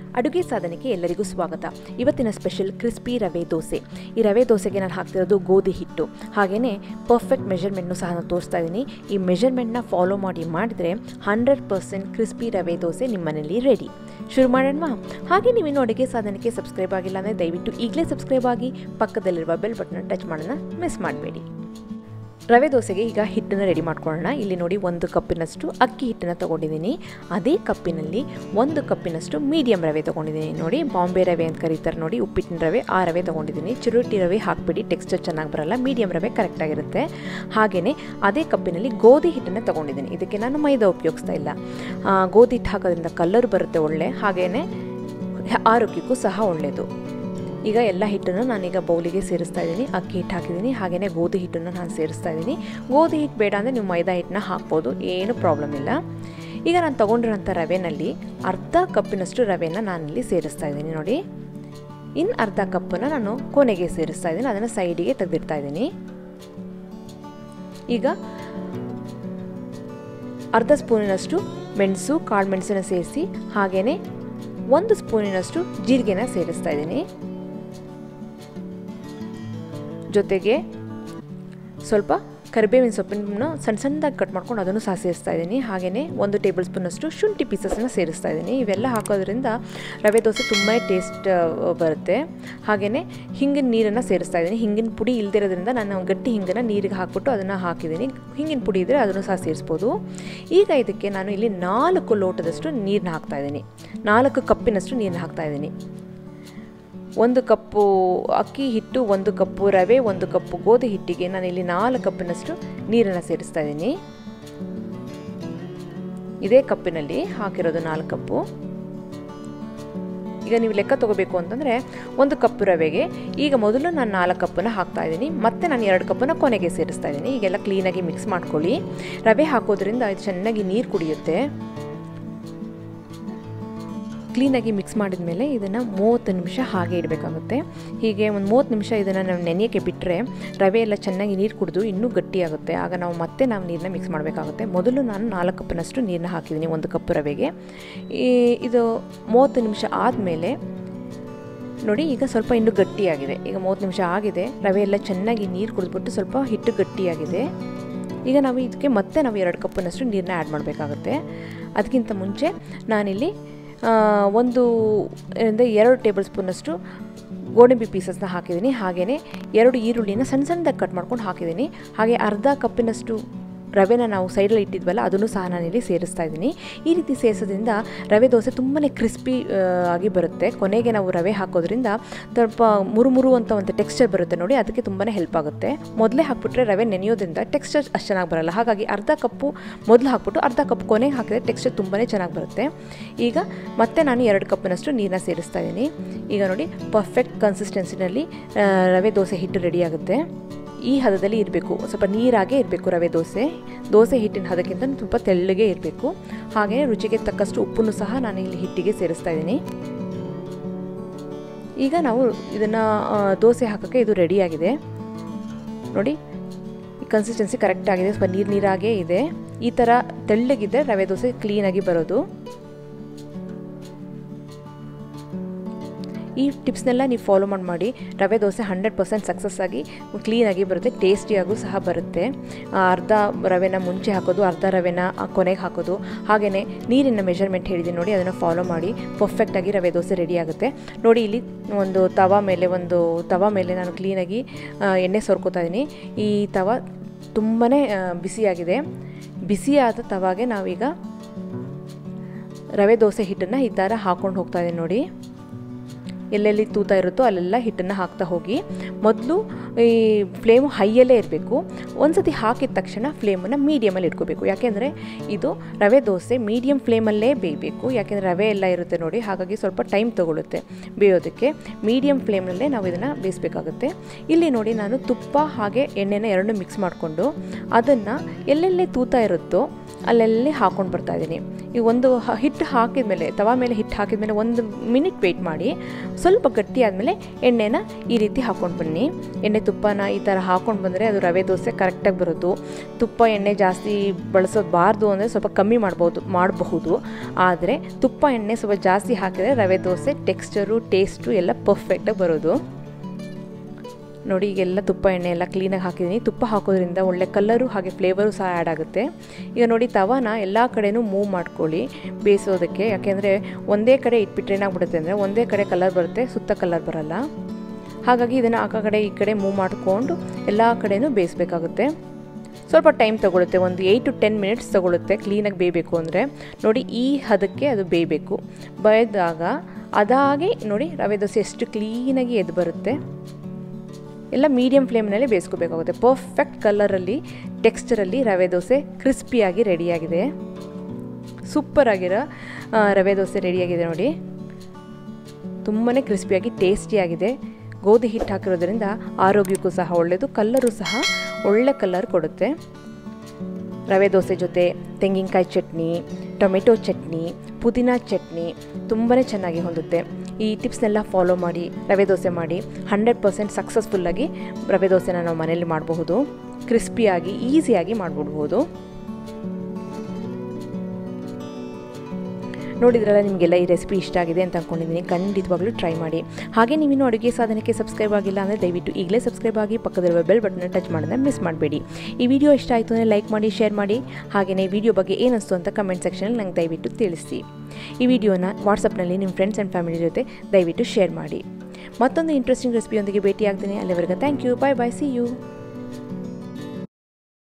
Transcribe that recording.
ಅಡುಗೆ ಸಾಧನೆಗೆ ಎಲ್ಲರಿಗೂ ಸ್ವಾಗತ. ಇವತ್ತಿನ ಸ್ಪೆಷಲ್ ಕ್ರಿಸ್ಪಿ ರವೆ ದೋಸೆ. ಈ ರವೆ ದೋಸೆಗೆ ನಾನು ಹಾಕ್ತಿರೋದು ಗೋಧಿ ಹಿಟ್ಟು. ಹಾಗೆಯೇ ಪರ್ಫೆಕ್ಟ್ ಮೆಷರ್ಮೆಂಟ್ನು ಸಹ ನಾನು ತೋರಿಸ್ತಾ ಇದ್ದೀನಿ. ಈ ಮೆಷರ್ಮೆಂಟ್ನ ಫಾಲೋ ಮಾಡಿದರೆ 100% ಕ್ರಿಸ್ಪಿ ರವೆ ದೋಸೆ ನಿಮ್ಮ ಮನೇಲಿ ರೆಡಿ. ಶುರು ಮಾಡೋಣ. ಹಾಗೆ ನೀವು ಇನ್ನೂ ಅಡುಗೆ ಸಾಧನೆಗೆ ಸಬ್ಸ್ಕ್ರೈಬ್ ಆಗಿಲ್ಲ ಅಂದರೆ ದಯವಿಟ್ಟು ಈಗಲೇ ಸಬ್ಸ್ಕ್ರೈಬ್ ಆಗಿ ಪಕ್ಕದಲ್ಲಿರುವ ಬೆಲ್ ಬಟನ್ ಟಚ್ ಮಾಡೋಣ ಮಿಸ್ ಮಾಡಬೇಡಿ. ರವೆ ದೋಸೆಗೆ ಈಗ ಹಿಟ್ಟನ್ನು ರೆಡಿ ಮಾಡ್ಕೊಳ್ಳೋಣ. ಇಲ್ಲಿ ನೋಡಿ 1 ಕಪ್ಪಿನಷ್ಟು ಅಕ್ಕಿ ಹಿಟ್ಟನ್ನು ತೊಗೊಂಡಿದ್ದೀನಿ. ಅದೇ ಕಪ್ಪಿನಲ್ಲಿ 1 ಕಪ್ಪಿನಷ್ಟು ಮೀಡಿಯಮ್ ರವೆ ತೊಗೊಂಡಿದ್ದೀನಿ. ನೋಡಿ ಬಾಂಬೆ ರವೆ ಅಂತ ಕರೀತಾರೆ ನೋಡಿ, ಉಪ್ಪಿಟ್ಟಿನ ರವೆ, ಆ ರವೆ ತೊಗೊಂಡಿದ್ದೀನಿ. ಚಿರೋಟಿ ರವೆ ಹಾಕ್ಬಿಡಿ, ಟೆಕ್ಸ್ಚರ್ ಚೆನ್ನಾಗಿ ಬರಲ್ಲ. ಮೀಡಿಯಮ್ ರವೆ ಕರೆಕ್ಟಾಗಿರುತ್ತೆ. ಹಾಗೆಯೇ ಅದೇ ಕಪ್ಪಿನಲ್ಲಿ ಗೋಧಿ ಹಿಟ್ಟನ್ನು ತೊಗೊಂಡಿದ್ದೀನಿ. ಇದಕ್ಕೆ ನಾನು ಮೈದಾ ಉಪಯೋಗಿಸ್ತಾ ಇಲ್ಲ. ಗೋಧಿ ಹಿಟ್ಟು ಹಾಕೋದ್ರಿಂದ ಕಲರ್ ಬರುತ್ತೆ ಒಳ್ಳೆ, ಹಾಗೆಯೇ ಆರೋಗ್ಯಕ್ಕೂ ಸಹ ಒಳ್ಳೆಯದು. ಈಗ ಎಲ್ಲ ಹಿಟ್ಟನ್ನು ನಾನೀಗ ಬೌಲಿಗೆ ಸೇರಿಸ್ತಾ ಇದ್ದೀನಿ. ಅಕ್ಕಿ ಹಿಟ್ಟು ಹಾಕಿದ್ದೀನಿ, ಹಾಗೆಯೇ ಗೋಧಿ ಹಿಟ್ಟನ್ನು ನಾನು ಸೇರಿಸ್ತಾ ಇದ್ದೀನಿ. ಗೋಧಿ ಹಿಟ್ಟು ಬೇಡ ಅಂದರೆ ನೀವು ಮೈದಾ ಹಿಟ್ಟನ್ನ ಹಾಕ್ಬೋದು, ಏನು ಪ್ರಾಬ್ಲಮ್ ಇಲ್ಲ. ಈಗ ನಾನು ತೊಗೊಂಡಿರೋಂಥ ರವೆನಲ್ಲಿ ಅರ್ಧ ಕಪ್ಪಿನಷ್ಟು ರವೆನ ನಾನಿಲ್ಲಿ ಸೇರಿಸ್ತಾ ಇದ್ದೀನಿ. ನೋಡಿ, ಇನ್ನು ಅರ್ಧ ಕಪ್ಪನ್ನು ನಾನು ಕೊನೆಗೆ ಸೇರಿಸ್ತಾ ಇದ್ದೀನಿ, ಅದನ್ನು ಸೈಡಿಗೆ ತೆಗೆದಿಡ್ತಾ ಇದ್ದೀನಿ. ಈಗ ಅರ್ಧ ಸ್ಪೂನಿನಷ್ಟು ಮೆಣಸು, ಕಾಳು ಮೆಣಸನ್ನು ಸೇರಿಸಿ, ಹಾಗೆಯೇ 1 ಸ್ಪೂನಿನಷ್ಟು ಜೀರಿಗೆನ ಸೇರಿಸ್ತಾ ಇದ್ದೀನಿ. ಜೊತೆಗೆ ಸ್ವಲ್ಪ ಕರಿಬೇವಿನ ಸೊಪ್ಪನ್ನು ಸಣ್ಣದಾಗಿ ಕಟ್ ಮಾಡ್ಕೊಂಡು ಅದನ್ನು ಸಹ ಸೇರಿಸ್ತಾ ಇದ್ದೀನಿ. ಹಾಗೆಯೇ 1 ಟೇಬಲ್ ಸ್ಪೂನಷ್ಟು ಶುಂಠಿ ಪೀಸಸನ್ನು ಸೇರಿಸ್ತಾ ಇದ್ದೀನಿ. ಇವೆಲ್ಲ ಹಾಕೋದ್ರಿಂದ ರವೆ ದೋಸೆ ತುಂಬಾ ಟೇಸ್ಟ್ ಬರುತ್ತೆ. ಹಾಗೆಯೇ ಹಿಂಗಿನ ನೀರನ್ನು ಸೇರಿಸ್ತಾ ಇದ್ದೀನಿ. ಹಿಂಗಿನ ಪುಡಿ ಇಲ್ಲದಿರೋದ್ರಿಂದ ನಾನು ಗಟ್ಟಿ ಹಿಂಗನ್ನು ನೀರಿಗೆ ಹಾಕ್ಬಿಟ್ಟು ಅದನ್ನು ಹಾಕಿದ್ದೀನಿ. ಹಿಂಗಿನ ಪುಡಿ ಇದ್ದರೆ ಅದನ್ನು ಸಹ ಸೇರಿಸ್ಬೋದು. ಈಗ ಇದಕ್ಕೆ ನಾನು ಇಲ್ಲಿ 4 ಲೋಟದಷ್ಟು ನೀರನ್ನ ಹಾಕ್ತಾಯಿದ್ದೀನಿ. 4 ಕಪ್ಪಿನಷ್ಟು ನೀರನ್ನ ಹಾಕ್ತಾಯಿದ್ದೀನಿ. 1 ಕಪ್ಪು ಅಕ್ಕಿ ಹಿಟ್ಟು, 1 ಕಪ್ಪು ರವೆ, 1 ಕಪ್ಪು ಗೋಧಿ ಹಿಟ್ಟಿಗೆ ನಾನಿಲ್ಲಿ 4 ಕಪ್ಪಿನಷ್ಟು ನೀರನ್ನು ಸೇರಿಸ್ತಾ ಇದ್ದೀನಿ. ಇದೇ ಕಪ್ಪಿನಲ್ಲಿ ಹಾಕಿರೋದು 4 ಕಪ್ಪು. ಈಗ ನೀವು ಲೆಕ್ಕ ತಗೋಬೇಕು ಅಂತಂದರೆ 1 ಕಪ್ ರವೆಗೆ ಈಗ ಮೊದಲು ನಾನು 4 ಕಪ್ಪನ್ನು ಹಾಕ್ತಾ ಇದ್ದೀನಿ, ಮತ್ತು ನಾನು 2 ಕಪ್ಪನ್ನು ಕೊನೆಗೆ ಸೇರಿಸ್ತಾ ಇದ್ದೀನಿ. ಈಗೆಲ್ಲ ಕ್ಲೀನಾಗಿ ಮಿಕ್ಸ್ ಮಾಡ್ಕೊಳ್ಳಿ. ರವೆ ಹಾಕೋದ್ರಿಂದ ಇದು ಚೆನ್ನಾಗಿ ನೀರು ಕುಡಿಯುತ್ತೆ. ಕ್ಲೀನಾಗಿ ಮಿಕ್ಸ್ ಮಾಡಿದ ಮೇಲೆ ಇದನ್ನು 30 ನಿಮಿಷ ಹಾಗೆ ಇಡಬೇಕಾಗುತ್ತೆ. ಹೀಗೆ ಒಂದು 30 ನಿಮಿಷ ಇದನ್ನು ನಾವು ನೆನೆಯೋಕ್ಕೆ ಬಿಟ್ಟರೆ ರವೆ ಎಲ್ಲ ಚೆನ್ನಾಗಿ ನೀರು ಕುಡಿದು ಇನ್ನೂ ಗಟ್ಟಿಯಾಗುತ್ತೆ. ಆಗ ನಾವು ನೀರನ್ನ ಮಿಕ್ಸ್ ಮಾಡಬೇಕಾಗುತ್ತೆ. ಮೊದಲು ನಾನು 4 ಕಪ್ಪಿನಷ್ಟು ನೀರನ್ನ ಹಾಕಿದ್ದೀನಿ 1 ಕಪ್ ರವೆಗೆ. ಇದು 30 ನಿಮಿಷ ಆದಮೇಲೆ ನೋಡಿ, ಈಗ ಸ್ವಲ್ಪ ಇನ್ನೂ ಗಟ್ಟಿಯಾಗಿದೆ. ಈಗ 30 ನಿಮಿಷ ಆಗಿದೆ, ರವೆ ಎಲ್ಲ ಚೆನ್ನಾಗಿ ನೀರು ಕುಡಿದ್ಬಿಟ್ಟು ಸ್ವಲ್ಪ ಹಿಟ್ಟು ಗಟ್ಟಿಯಾಗಿದೆ. ಈಗ ನಾವು ಇದಕ್ಕೆ ಮತ್ತೆ 2 ಕಪ್ಪಿನಷ್ಟು ನೀರನ್ನ ಆ್ಯಡ್ ಮಾಡಬೇಕಾಗುತ್ತೆ. ಅದಕ್ಕಿಂತ ಮುಂಚೆ ನಾನಿಲ್ಲಿ 1 ಇಂದ 2 ಟೇಬಲ್ ಸ್ಪೂನಷ್ಟು ಗೋಡಂಬಿ ಪೀಸಸ್ನ ಹಾಕಿದ್ದೀನಿ. ಹಾಗೆಯೇ 2 ಈರುಳ್ಳಿನ ಸಣ್ಣದಾಗಿ ಕಟ್ ಮಾಡ್ಕೊಂಡು ಹಾಕಿದ್ದೀನಿ. ಹಾಗೆ ಅರ್ಧ ಕಪ್ಪಿನಷ್ಟು ರವೆನ ನಾವು ಸೈಡಲ್ಲಿ ಇಟ್ಟಿದ್ವಲ್ಲ, ಅದನ್ನು ಸಹ ನಾನಿಲ್ಲಿ ಸೇರಿಸ್ತಾ ಇದ್ದೀನಿ. ಈ ರೀತಿ ಸೇರಿಸೋದ್ರಿಂದ ರವೆ ದೋಸೆ ತುಂಬಾ ಕ್ರಿಸ್ಪಿ ಆಗಿ ಬರುತ್ತೆ. ಕೊನೆಗೆ ನಾವು ರವೆ ಹಾಕೋದ್ರಿಂದ ಸ್ವಲ್ಪ ಮುರು ಅಂತ ಒಂದು ಟೆಕ್ಸ್ಚರ್ ಬರುತ್ತೆ ನೋಡಿ, ಅದಕ್ಕೆ ತುಂಬಾ ಹೆಲ್ಪ್ ಆಗುತ್ತೆ. ಮೊದಲೇ ಹಾಕ್ಬಿಟ್ರೆ ರವೆ ನೆನೆಯೋದ್ರಿಂದ ಟೆಕ್ಸ್ಚರ್ ಅಷ್ಟು ಚೆನ್ನಾಗಿ ಬರಲ್ಲ. ಹಾಗಾಗಿ ಅರ್ಧ ಕಪ್ಪು ಮೊದಲು ಹಾಕ್ಬಿಟ್ಟು ಅರ್ಧ ಕಪ್ ಕೊನೆಗೆ ಹಾಕಿದ್ರೆ ಟೆಕ್ಸ್ಚರ್ ತುಂಬಾ ಚೆನ್ನಾಗಿ ಬರುತ್ತೆ. ಈಗ ಮತ್ತೆ ನಾನು 2 ಕಪ್ಪಿನಷ್ಟು ನೀರನ್ನ ಸೇರಿಸ್ತಾ ಇದ್ದೀನಿ. ಈಗ ನೋಡಿ, ಪರ್ಫೆಕ್ಟ್ ಕನ್ಸಿಸ್ಟೆನ್ಸಿನಲ್ಲಿ ರವೆ ದೋಸೆ ಹಿಟ್ಟು ರೆಡಿಯಾಗುತ್ತೆ. ಈ ಹದದಲ್ಲಿ ಇರಬೇಕು, ಸ್ವಲ್ಪ ನೀರಾಗೇ ಇರಬೇಕು ರವೆ ದೋಸೆ ಹಿಟ್ಟಿನ ಹದಕ್ಕಿಂತ ತುಂಬ ತೆಳ್ಳಗೆ ಇರಬೇಕು. ಹಾಗೆಯೇ ರುಚಿಗೆ ತಕ್ಕಷ್ಟು ಉಪ್ಪನ್ನು ಸಹ ನಾನು ಇಲ್ಲಿ ಹಿಟ್ಟಿಗೆ ಸೇರಿಸ್ತಾ ಇದ್ದೀನಿ. ಈಗ ನಾವು ಇದನ್ನು ದೋಸೆ ಹಾಕೋಕ್ಕೆ ಇದು ರೆಡಿಯಾಗಿದೆ ನೋಡಿ. ಈ ಕನ್ಸಿಸ್ಟೆನ್ಸಿ ಕರೆಕ್ಟ್ ಆಗಿದೆ, ಸ್ವಲ್ಪ ನೀರಾಗೇ ಇದೆ. ಈ ಥರ ತೆಳ್ಳಗಿದ್ದರೆ ರವೆ ದೋಸೆ ಕ್ಲೀನಾಗಿ ಬರೋದು. ಈ ಟಿಪ್ಸ್ನೆಲ್ಲ ನೀವು ಫಾಲೋ ಮಾಡಿ ರವೆ ದೋಸೆ 100% ಸಕ್ಸಸ್ ಆಗಿ ಕ್ಲೀನಾಗಿ ಬರುತ್ತೆ, ಟೇಸ್ಟಿಯಾಗೂ ಸಹ ಬರುತ್ತೆ. ಅರ್ಧ ರವೆನ ಮುಂಚೆ ಹಾಕೋದು, ಅರ್ಧ ರವೆನ ಕೊನೆಗೆ ಹಾಕೋದು, ಹಾಗೆಯೇ ನೀರಿನ ಮೆಷರ್ಮೆಂಟ್ ಹೇಳಿದ್ದೀನಿ ನೋಡಿ, ಅದನ್ನು ಫಾಲೋ ಮಾಡಿ ಪರ್ಫೆಕ್ಟಾಗಿ ರವೆ ದೋಸೆ ರೆಡಿ ಆಗುತ್ತೆ. ನೋಡಿ, ಇಲ್ಲಿ ಒಂದು ತವಾ ಮೇಲೆ ನಾನು ಕ್ಲೀನಾಗಿ ಎಣ್ಣೆ ಸೋರ್ಕೋತಾ ಇದ್ದೀನಿ. ಈ ತವಾ ತುಂಬಾ ಬಿಸಿಯಾಗಿದೆ. ಬಿಸಿಯಾದ ತವಾಗೆ ನಾವೀಗ ರವೆ ದೋಸೆ ಹಿಟ್ಟನ್ನು ಈ ಥರ ಹಾಕ್ಕೊಂಡು ಹೋಗ್ತಾ ಇದ್ದೀನಿ ನೋಡಿ. ಎಲ್ಲೆಲ್ಲಿ ತೂತ ಇರುತ್ತೋ ಅಲ್ಲೆಲ್ಲ ಹಿಟ್ಟನ್ನು ಹಾಕ್ತಾ ಹೋಗಿ. ಮೊದಲು ಈ ಫ್ಲೇಮು ಹೈಯಲ್ಲೇ ಇರಬೇಕು. ಒಂದು ಸತಿ ಹಾಕಿದ ತಕ್ಷಣ ಫ್ಲೇಮನ್ನು ಮೀಡಿಯಮಲ್ಲಿ ಇಟ್ಕೋಬೇಕು. ಯಾಕೆಂದರೆ ಇದು ರವೆ ದೋಸೆ ಮೀಡಿಯಮ್ ಫ್ಲೇಮಲ್ಲೇ ಬೇಯಬೇಕು. ಯಾಕೆಂದರೆ ರವೆ ಎಲ್ಲ ಇರುತ್ತೆ ನೋಡಿ, ಹಾಗಾಗಿ ಸ್ವಲ್ಪ ಟೈಮ್ ತೊಗೊಳುತ್ತೆ ಬೇಯೋದಕ್ಕೆ. ಮೀಡಿಯಮ್ ಫ್ಲೇಮ್ನಲ್ಲೇ ನಾವು ಇದನ್ನು ಬೇಯಿಸಬೇಕಾಗುತ್ತೆ. ಇಲ್ಲಿ ನೋಡಿ, ನಾನು ತುಪ್ಪ ಹಾಗೆ ಎಣ್ಣೆನ ಎರಡನ್ನೂ ಮಿಕ್ಸ್ ಮಾಡಿಕೊಂಡು ಅದನ್ನು ಎಲ್ಲೆಲ್ಲಿ ತೂತ ಇರುತ್ತೋ ಅಲ್ಲೆಲ್ಲಿ ಹಾಕ್ಕೊಂಡು ಬರ್ತಾಯಿದ್ದೀನಿ. ಈ ಒಂದು ಹಿಟ್ಟು ಹಾಕಿದ ಮೇಲೆ, ತವಾ ಮೇಲೆ ಹಿಟ್ಟು ಹಾಕಿದ ಮೇಲೆ 1 ಮಿನಿಟ್ ವೆಯ್ಟ್ ಮಾಡಿ, ಸ್ವಲ್ಪ ಗಟ್ಟಿ ಆದಮೇಲೆ ಎಣ್ಣೆನ ಈ ರೀತಿ ಹಾಕ್ಕೊಂಡು ಬನ್ನಿ. ಎಣ್ಣೆ ತುಪ್ಪನ ಈ ಥರ ಹಾಕ್ಕೊಂಡು ಬಂದರೆ ಅದು ರವೆ ದೋಸೆ ಕರೆಕ್ಟಾಗಿ ಬರೋದು. ತುಪ್ಪ ಎಣ್ಣೆ ಜಾಸ್ತಿ ಬಳಸೋದು ಅಂದರೆ ಸ್ವಲ್ಪ ಕಮ್ಮಿ ಮಾಡಬಹುದು. ಆದರೆ ತುಪ್ಪ ಎಣ್ಣೆ ಸ್ವಲ್ಪ ಜಾಸ್ತಿ ಹಾಕಿದರೆ ರವೆ ದೋಸೆ ಟೆಕ್ಸ್ಚರು ಟೇಸ್ಟು ಎಲ್ಲ ಪರ್ಫೆಕ್ಟಾಗಿ ಬರೋದು. ನೋಡಿ ಈಗೆಲ್ಲ ತುಪ್ಪ ಎಣ್ಣೆ ಎಲ್ಲ ಕ್ಲೀನಾಗಿ ಹಾಕಿದ್ದೀನಿ. ತುಪ್ಪ ಹಾಕೋದ್ರಿಂದ ಒಳ್ಳೆ ಕಲರು ಹಾಗೆ ಫ್ಲೇವರು ಸಹ ಆ್ಯಡ್ ಆಗುತ್ತೆ. ಈಗ ನೋಡಿ ತವಾನ ಎಲ್ಲ ಕಡೆನೂ ಮೂವ್ ಮಾಡ್ಕೊಳ್ಳಿ ಬೇಯಿಸೋದಕ್ಕೆ. ಯಾಕೆಂದರೆ ಒಂದೇ ಕಡೆ ಇಟ್ಬಿಟ್ರೆ ಏನಾಗ್ಬಿಡುತ್ತೆ ಅಂದರೆ ಒಂದೇ ಕಡೆ ಕಲರ್ ಬರುತ್ತೆ, ಸುತ್ತ ಕಲರ್ ಬರಲ್ಲ. ಹಾಗಾಗಿ ಇದನ್ನು ಆ ಕಡೆ ಈ ಕಡೆ ಮೂವ್ ಮಾಡಿಕೊಂಡು ಎಲ್ಲ ಕಡೆನೂ ಬೇಯಿಸಬೇಕಾಗುತ್ತೆ. ಸ್ವಲ್ಪ ಟೈಮ್ ತೊಗೊಳುತ್ತೆ, ಒಂದು 8 to 10 minutes ತೊಗೊಳುತ್ತೆ ಕ್ಲೀನಾಗಿ ಬೇಯಬೇಕು ಅಂದರೆ. ನೋಡಿ ಈ ಹದಕ್ಕೆ ಅದು ಬೇಯಬೇಕು. ಬೇಯ್ದಾಗ ಅದಾಗಿ ನೋಡಿ ರವೆ ದೋಸೆ ಎಷ್ಟು ಕ್ಲೀನಾಗಿ ಎದ್ದು ಬರುತ್ತೆ. ಎಲ್ಲ ಮೀಡಿಯಮ್ ಫ್ಲೇಮ್ನಲ್ಲಿ ಬೇಯಿಸ್ಕೋಬೇಕಾಗುತ್ತೆ. ಪರ್ಫೆಕ್ಟ್ ಕಲರಲ್ಲಿ ಟೆಕ್ಸ್ಚರಲ್ಲಿ ರವೆ ದೋಸೆ ಕ್ರಿಸ್ಪಿಯಾಗಿ ರೆಡಿಯಾಗಿದೆ. ಸೂಪರಾಗಿರೋ ರವೆ ದೋಸೆ ರೆಡಿಯಾಗಿದೆ ನೋಡಿ. ತುಂಬಾ ಕ್ರಿಸ್ಪಿಯಾಗಿ ಟೇಸ್ಟಿಯಾಗಿದೆ. ಗೋಧಿ ಹಿಟ್ಟು ಹಾಕಿರೋದ್ರಿಂದ ಆರೋಗ್ಯಕ್ಕೂ ಸಹ ಒಳ್ಳೆಯದು, ಕಲ್ಲರು ಸಹ ಒಳ್ಳೆ ಕಲರ್ ಕೊಡುತ್ತೆ. ರವೆ ದೋಸೆ ಜೊತೆ ತೆಂಗಿನಕಾಯಿ ಚಟ್ನಿ, ಟೊಮೆಟೊ ಚಟ್ನಿ, ಪುದೀನ ಚಟ್ನಿ ತುಂಬಾ ಚೆನ್ನಾಗಿ ಹೊಂದುತ್ತೆ. ಈ ಟಿಪ್ಸ್ನೆಲ್ಲ ಫಾಲೋ ಮಾಡಿ ರವೆ ದೋಸೆ ಮಾಡಿ 100% ಸಕ್ಸಸ್ಫುಲ್ಲಾಗಿ ರವೆ ದೋಸೆನ ನಾವು ಮನೇಲಿ ಮಾಡಬಹುದು. ಕ್ರಿಸ್ಪಿಯಾಗಿ ಈಸಿಯಾಗಿ ಮಾಡಿಬಿಡ್ಬೋದು. ನೋಡಿದ್ರಲ್ಲ, ನಿಮಗೆಲ್ಲ ಈ ರೆಸಿಪಿ ಇಷ್ಟ ಆಗಿದೆ ಅಂತ ಅಂದ್ಕೊಂಡಿದ್ದೀನಿ. ಖಂಡಿತವಾಗ್ಲೂ ಟ್ರೈ ಮಾಡಿ. ಹಾಗೆ ನೀವಿನ್ನೂ ಅಡುಗೆ ಸಾಧನಕ್ಕೆ ಸಬ್ಸ್ಕ್ರೈಬ್ ಆಗಿಲ್ಲ ಅಂದರೆ ದಯವಿಟ್ಟು ಈಗಲೇ ಸಬ್ಸ್ಕ್ರೈಬ್ ಆಗಿ ಪಕ್ಕದಲ್ಲಿರುವ ಬೆಲ್ ಬಟನ್ನ ಟಚ್ ಮಾಡೋದನ್ನ ಮಿಸ್ ಮಾಡಬೇಡಿ. ಈ ವಿಡಿಯೋ ಇಷ್ಟ ಆಯಿತು ಅಂದರೆ ಲೈಕ್ ಮಾಡಿ, ಶೇರ್ ಮಾಡಿ. ಹಾಗೆಯೇ ಈ ವಿಡಿಯೋ ಬಗ್ಗೆ ಏನಿಸ್ತು ಅಂತ ಕಮೆಂಟ್ ಸೆಕ್ಷನಲ್ಲಿ ನಂಗೆ ದಯವಿಟ್ಟು ತಿಳಿಸಿ. ಈ ವಿಡಿಯೋನ ವಾಟ್ಸಪ್ನಲ್ಲಿ ನಿಮ್ಮ ಫ್ರೆಂಡ್ಸ್ ಆ್ಯಂಡ್ ಫ್ಯಾಮಿಲಿ ಜೊತೆ ದಯವಿಟ್ಟು ಶೇರ್ ಮಾಡಿ. ಮತ್ತೊಂದು ಇಂಟ್ರೆಸ್ಟಿಂಗ್ ರೆಸಿಪಿಯೊಂದಿಗೆ ಭೇಟಿ ಆಗ್ತೀನಿ. ಅಲ್ಲಿವರೆಗೆ thank you. Bye bye. See you.